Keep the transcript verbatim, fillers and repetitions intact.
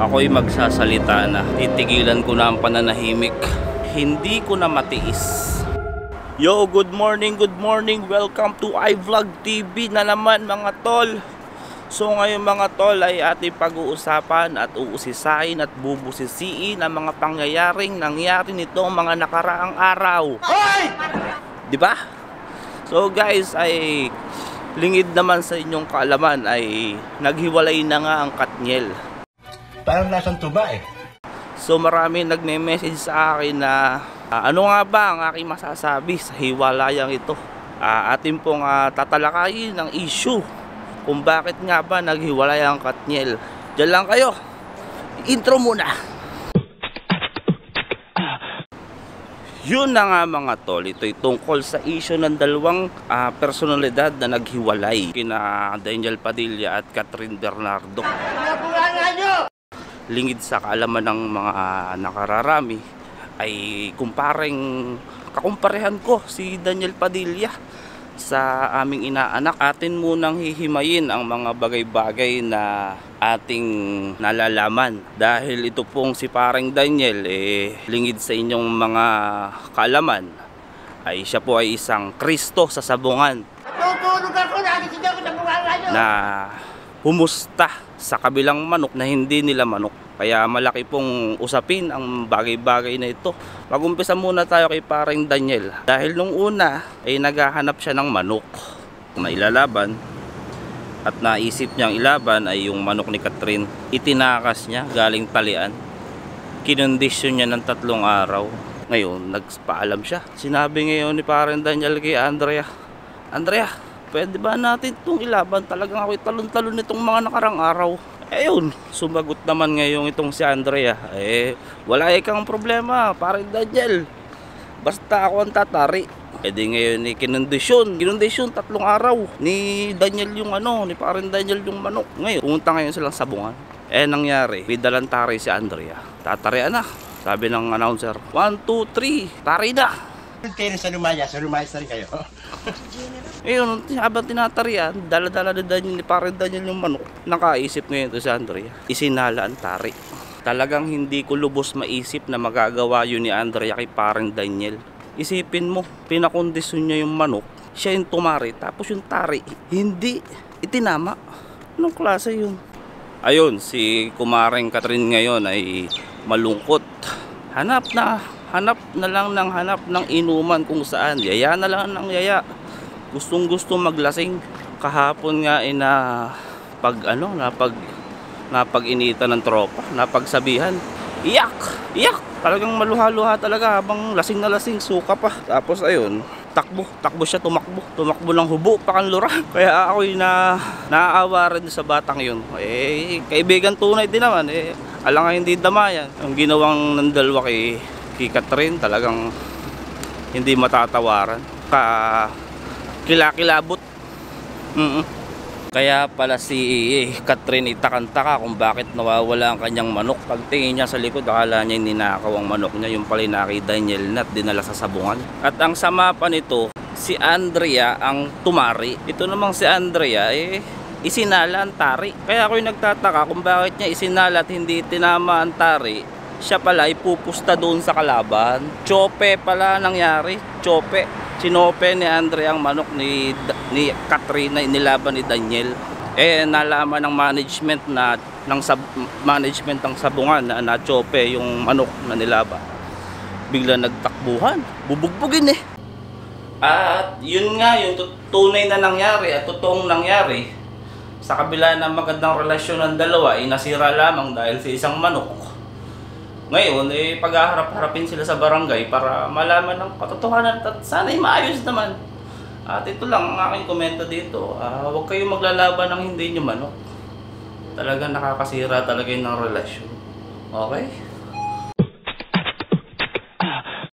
ako'y magsasalita na. Titigilan ko na ang pananahimik. Hindi ko na matiis. Yo, good morning, good morning. Welcome to iVlog T V na naman mga tol. So ngayon mga tol ay ating pag-uusapan at uusisain at bubusisiin ang mga pangyayaring nangyari nitong mga nakaraang araw. Hoy! Di ba? So guys, ay lingid naman sa inyong kaalaman ay naghiwalay na nga ang Katniel. Parang lasang tuba eh. So marami nagme-message sa akin na uh, ano nga ba ang aking masasabi sa hiwalayang ito. Uh, atin pong uh, tatalakayin ang issue kung bakit nga ba naghiwalay ang Katniel. Diyan lang kayo. Intro muna. Yun na nga mga tol. Ito'y tungkol sa issue ng dalawang uh, personalidad na naghiwalay. Kina Daniel Padilla at Catherine Bernardo. Lingid sa kaalaman ng mga nakararami ay kumparing kakumparehan ko si Daniel Padilla sa aming inaanak. Atin munang hihimayin ang mga bagay-bagay na ating nalalaman dahil ito pong si parang Daniel eh lingid sa inyong mga kaalaman ay siya po ay isang Kristo sa sabungan na humusta sa kabilang manok na hindi nila manok. Kaya malaki pong usapin ang bagay-bagay na ito. Mag-umpisa muna tayo kay parang Daniel. Dahil nung una ay naghahanap siya ng manok na ilalaban at naisip niyang ilaban ay yung manok ni Catherine. Itinakas niya galing talian. Kinondisyon niya ng tatlong araw. Ngayon nagpaalam siya. Sinabi ngayon ni parang Daniel kay Andrea, Andrea, pwede ba natin itong ilaban? Talagang ako'y talon-talon nitong mga nakarang araw. Ayun, sumagot naman ngayon itong si Andrea. Eh, wala ikang problema, parang Daniel. Basta ako ang tatari. Eh di ngayon ni kinondisyon. Kinondisyon tatlong araw ni Daniel yung ano, ni parang Daniel yung manok. Ngayon, pumunta ngayon silang sabungan. Eh nangyari, bidalang tari si Andrea. Tatarian na, sabi ng announcer. One, two, three, tari na. Kayo sa lumaya, sa lumayas na rin kayo. Ayun, habang tinatarian, dala-dala na Daniel, ni parang Daniel yung manok. Nakaisip ngayon ito si Andrea. Isinala ang tari. Talagang hindi ko lubos maisip na magagawa yun ni Andrea kay parang Daniel. Isipin mo, pinakondisyon niya yung manok. Siya yung tumari, tapos yung tari, hindi itinama. Anong klase yun? Ayun, si kumaring Catherine ngayon ay malungkot. Hanap na, hanap na lang ng hanap ng inuman kung saan. Yaya na lang ng yaya. Gustong gusto maglasing. Kahapon nga ay na pag ano, na pag napag-inita ng tropa, napagsabihan. Iyak! Iyak! Talagang maluha-luha talaga habang lasing na lasing, suka pa. Tapos ayun, takbo, takbo siya, tumakbo. Tumakbo ng hubo, pakanlura. Kaya ako'y na naaawa rin sa batang yun. Eh, kaibigan tunay din naman. Eh, alang nga hindi damayan. Ang ginawang ng dalawa kay, kay Catherine, talagang hindi matatawaran. Ka kilakilabot. Mm-mm. Kaya pala si Catherine itakantaka kung bakit nawawala ang kanyang manok. Pagtingin niya sa likod, akala niya ninakaw ang manok niya. Yung pala na kay Daniel na dinala sa sabungan. At ang sama pa nito, si Andrea ang tumari. Ito namang si Andrea eh isinala ang tari. Kaya ako'y nagtataka kung bakit niya isinala at hindi tinama ang tari. Siya pala ay pupusta doon sa kalaban. Chope pala nangyari. Chope. Sinope ni Andrea ang manok ni, ni Catherine na inilaban ni Daniel. Eh nalaman ng management na ng sab, management ng sabungan na na-chope yung manok na nilaban. Bigla nagtakbuhan. Bubugbugin eh. At yun nga yung tunay na nangyari at totoong nangyari. Sa kabila ng magandang relasyon ng dalawa ay nasira lamang dahil sa isang manok. Ngayon, eh, pag-harap-harapin sila sa barangay para malaman ng katotohanan at sana'y maayos naman. At ito lang ang aking komento dito. Uh, huwag kayong maglalaban ng hindi nyo manok. Talagang nakakasira talaga yun ng relasyon. Okay?